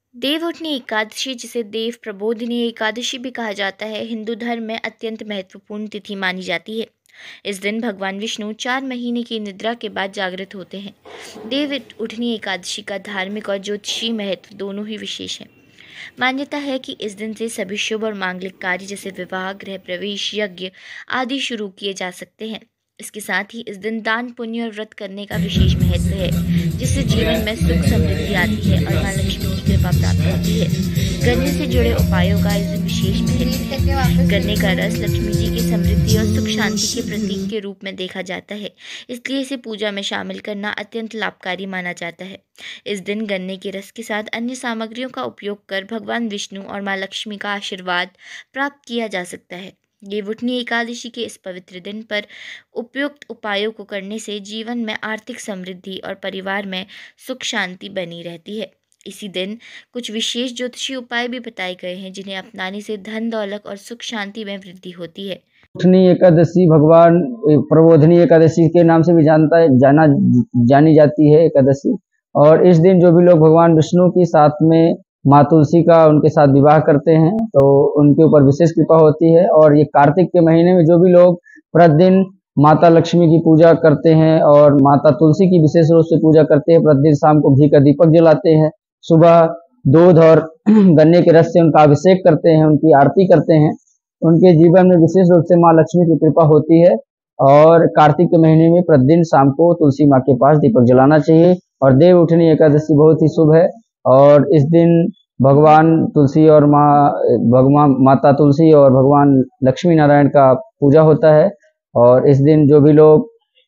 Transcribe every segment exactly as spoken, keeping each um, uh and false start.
देवउठनी एकादशी, जिसे देव प्रबोधिनी एकादशी भी कहा जाता है, हिंदू धर्म में अत्यंत महत्वपूर्ण तिथि मानी जाती है। इस दिन भगवान विष्णु चार महीने की निद्रा के बाद जागृत होते हैं। देव उठनी एकादशी का धार्मिक और ज्योतिषीय महत्व दोनों ही विशेष है। मान्यता है कि इस दिन से सभी शुभ और मांगलिक कार्य जैसे विवाह, गृह प्रवेश, यज्ञ आदि शुरू किए जा सकते हैं। इसके साथ ही इस दिन दान, पुण्य और व्रत करने का विशेष महत्व है, जिससे जीवन में सुख समृद्धि आती है और मां लक्ष्मी की कृपा प्राप्त होती है। गन्ने से जुड़े उपायों का इस दिन विशेष महत्व है। गन्ने का रस लक्ष्मी जी की समृद्धि और सुख शांति के प्रतीक के रूप में देखा जाता है, इसलिए इसे पूजा में शामिल करना अत्यंत लाभकारी माना जाता है। इस दिन गन्ने के रस के साथ अन्य सामग्रियों का उपयोग कर भगवान विष्णु और मां लक्ष्मी का आशीर्वाद प्राप्त किया जा सकता है। देवउठनी एकादशी के इस पवित्र दिन पर उपयुक्त उपायों को करने से जीवन में आर्थिक समृद्धि और परिवार में सुख शांति बनी रहती है। इसी दिन कुछ विशेष ज्योतिषीय उपाय भी बताए गए हैं, जिन्हें अपनाने से धन दौलत और सुख शांति में वृद्धि होती है। उठनी एकादशी भगवान प्रबोधिनी एकादशी के नाम से भी जानता है जाना जानी जाती है एकादशी। और इस दिन जो भी लोग भगवान विष्णु के साथ में माँ तुलसी का उनके साथ विवाह करते हैं तो उनके ऊपर विशेष कृपा होती है। और ये कार्तिक के महीने में जो भी लोग प्रतिदिन माता लक्ष्मी की पूजा करते हैं और माता तुलसी की विशेष रूप से पूजा करते हैं, प्रतिदिन शाम को घी का दीपक जलाते हैं, सुबह दूध और गन्ने के रस से उनका अभिषेक करते हैं, उनकी आरती करते हैं, उनके जीवन में विशेष रूप से माँ लक्ष्मी की कृपा होती है। और कार्तिक के महीने में प्रतिदिन शाम को तुलसी माँ के पास दीपक जलाना चाहिए। और देव उठनी एकादशी बहुत ही शुभ है और इस दिन भगवान तुलसी और माँ भगवान माता तुलसी और भगवान लक्ष्मी नारायण का पूजा होता है। और इस दिन जो भी लोग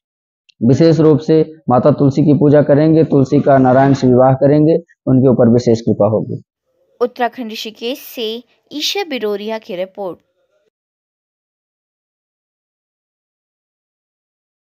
विशेष रूप से माता तुलसी की पूजा करेंगे, तुलसी का नारायण से विवाह करेंगे, उनके ऊपर विशेष कृपा होगी। उत्तराखंड ऋषिकेश से ईशा बिरोरिया की रिपोर्ट।